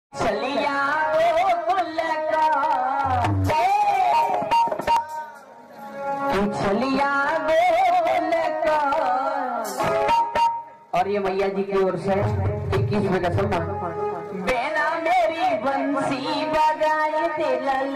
चलिया गोकुल का चलिया गोकुल का। और ये मैया जी की ओर से 21वें का सम्मान। बेना मेरी बंसी बजाए दिल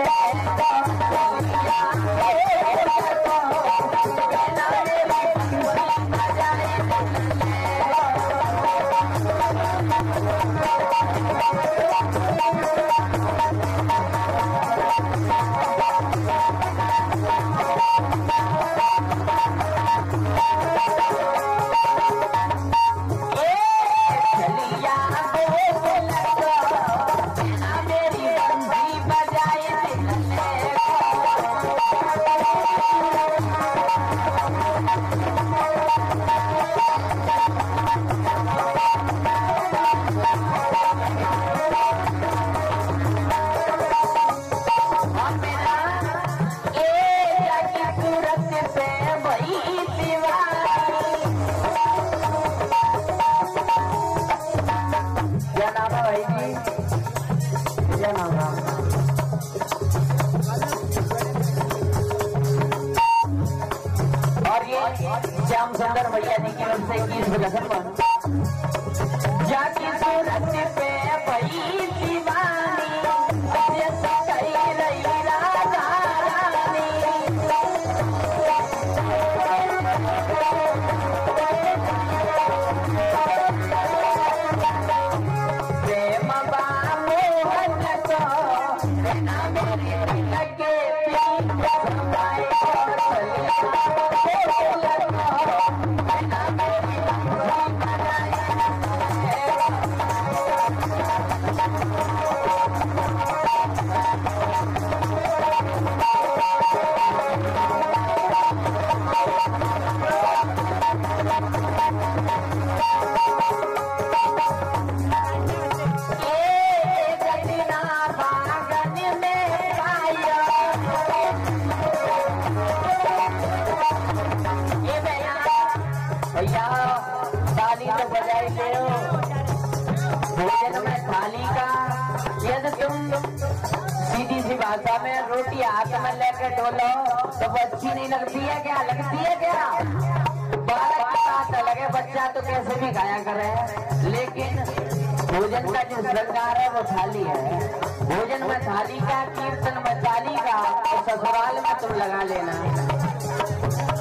श्याम सुंदर भैया जी की ओर से 21वें का सम्मान। जाकी सूरत पे भई दीवानी प्रेम बामोहन को मेरी लगे भैया थाली तो बजाई ले भोजन में थाली का। यदि तुम सीधी सी भाषा में रोटी हाथ में लेकर डोलो तो वो अच्छी नहीं लगती है क्या? लगती है क्या? बालक की बात अलग है, बच्चा तो कैसे भी खाया करे, लेकिन भोजन का जो श्रृंगार है वो थाली है। भोजन में थाली का, कीर्तन में थाली का, तो ससुराल में तुम लगा लेना।